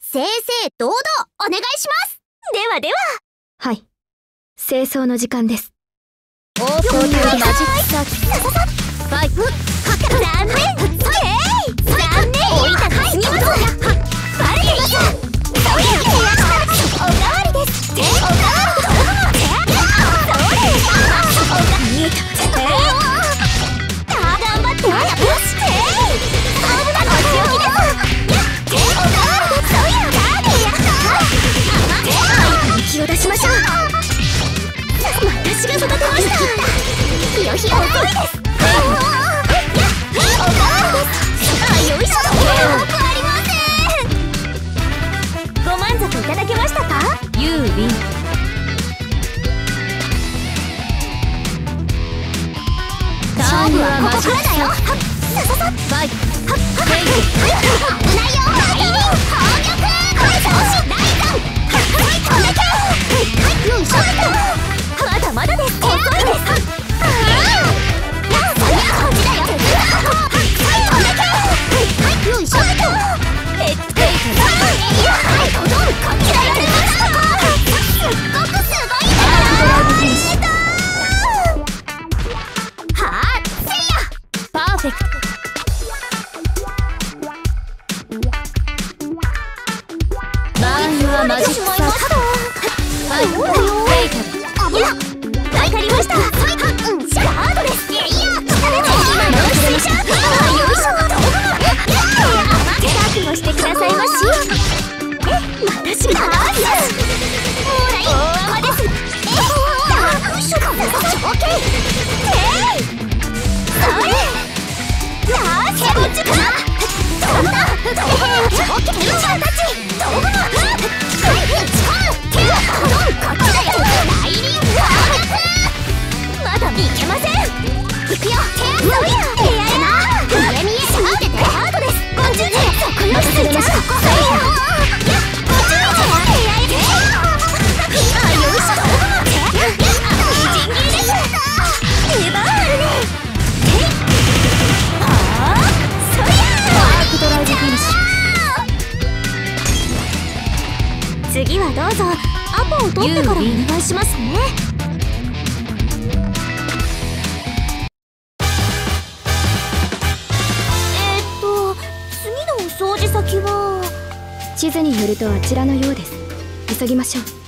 正々堂々お願いします。ではでは。 はい。清掃の時間です。 オープンはマジックサーキット。ファイト。残念。残念。置いたかすぎます。バレています。おかわりです。おかわり。見えた。頑張って。よし。危なこっち置きです。おかわりです。そうや。気を出しましょう。私が育てました。ひよひよ遅いです。おかわりです。よいしょ。ありません。ご満足いただけましたか？ユーウィン。勝負はここからだよ。ファイト。危ないよ。攻撃。まだまだです。遅いです。こっちだよ。よいしょ。すっごくすごいな。はっせや。パーフェクト。マジックサーキット。はい、わかりました。スタートです。今の水車。よいしょ。覚悟してくださいまし。私がほら大泡です。オッケー。それ。よし、こっちかな。飛んだ。オッケー。たち。飛ぶの。まだいけません。いくよ。そうや。エアな。上に見てて。ハードです。こっちに。そこよ。すいちゃう。こっちに。よいしょ。みじん切りです。出番あるね。そりゃ。ワークドライブフィニッシュ。次はどうぞ。アポを取ってからお願いしますね。次の掃除先は？ 地図によるとあちらのようです。急ぎましょう。